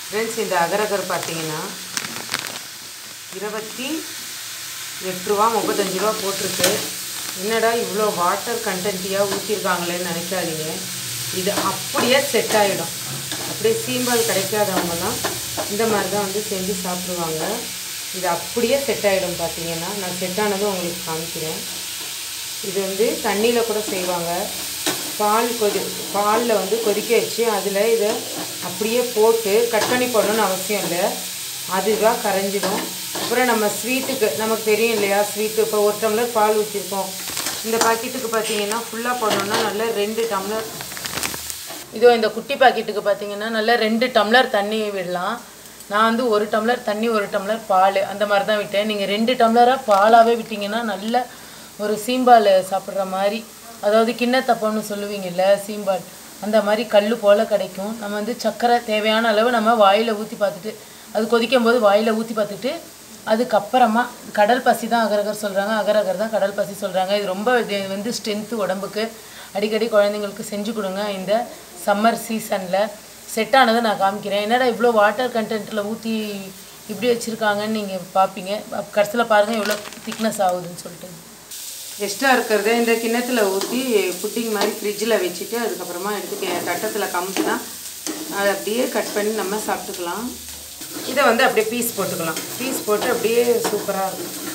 Friends, இந்த agar-agar பார்த்தீங்கன்னா 28 ரூபா 35 ரூபா போட்டிருக்கு. என்னடா இவ்வளோ வாட்டர் கண்டென்ட்டியாக ஊற்றிருக்காங்களேன்னு நினைக்காதீங்க. இது அப்படியே செட் ஆகிடும். அப்படியே சீம்பால் கிடைக்காதவங்கலாம் இந்த மாதிரி தான் வந்து செஞ்சு சாப்பிடுவாங்க. இது அப்படியே செட் ஆகிடும். பார்த்தீங்கன்னா நான் செட் ஆனதும் உங்களுக்கு காமிக்கிறேன். இது வந்து தண்ணியில் கூட செய்வாங்க. பாலில் வந்து கொதிக்க வச்சு அதில் இதை அப்படியே போட்டு கட் பண்ணி போடணும்னு அவசியம் இல்லை. அதுவாக கரைஞ்சிடும். அப்புறம் நம்ம ஸ்வீட்டுக்கு நமக்கு தெரியும் இல்லையா, ஸ்வீட்டு இப்போ 1 டம்ளர் பால் ஊற்றிருக்கோம். இந்த பாக்கெட்டுக்கு பார்த்தீங்கன்னா ஃபுல்லாக போடணுன்னா நல்லா 2 டம்ளர். இதோ இந்த குட்டி பாக்கெட்டுக்கு பார்த்தீங்கன்னா நல்லா 2 டம்ளர் தண்ணி விடலாம். நான் வந்து 1 டம்ளர் தண்ணி 1 டம்ளர் பால் அந்த மாதிரி தான் விட்டேன். நீங்கள் 2 டம்ளராக பாலாகவே விட்டிங்கன்னா நல்ல ஒரு சீம்பால் சாப்பிட்ற மாதிரி, அதாவது கிண்ணத்தப்பம்னு சொல்லுவீங்கள்ல சீம்பால், அந்த மாதிரி கல் போல் கிடைக்கும். நம்ம வந்து சர்க்கரை தேவையான அளவு நம்ம வாயில் ஊற்றி பார்த்துட்டு, அது கொதிக்கும் போது வாயில் ஊற்றி பார்த்துட்டு, அதுக்கப்புறமா கடல் பசி தான் அகரகர் சொல்கிறாங்க, அகரகர் தான் கடல் பசி சொல்கிறாங்க. இது ரொம்ப வந்து ஸ்ட்ரென்த்து உடம்புக்கு. அடிக்கடி குழந்தைங்களுக்கு செஞ்சு கொடுங்க. இந்த சம்மர் சீசனில் செட் ஆனதை நான் காமிக்கிறேன். என்னடா இவ்வளோ வாட்டர் கண்டென்ட்டில் ஊற்றி இப்படி வச்சுருக்காங்கன்னு நீங்கள் பார்ப்பீங்க. கடைசியில் பாருங்கள் எவ்வளோ திக்னஸ் ஆகுதுன்னு சொல்லிட்டு. எக்ஸ்ட்ரா இருக்கிறத இந்த கிண்ணத்தில் ஊற்றி புட்டிங் மாதிரி ஃப்ரிட்ஜில் வச்சுட்டு அதுக்கப்புறமா எடுத்து தட்டத்தில் கமுத்துனா அதை அப்படியே கட் பண்ணி நம்ம சாப்பிட்டுக்கலாம். இதை வந்து அப்படியே பீஸ் போட்டுக்கலாம். பீஸ் போட்டு அப்படியே சூப்பராக இருக்கும்.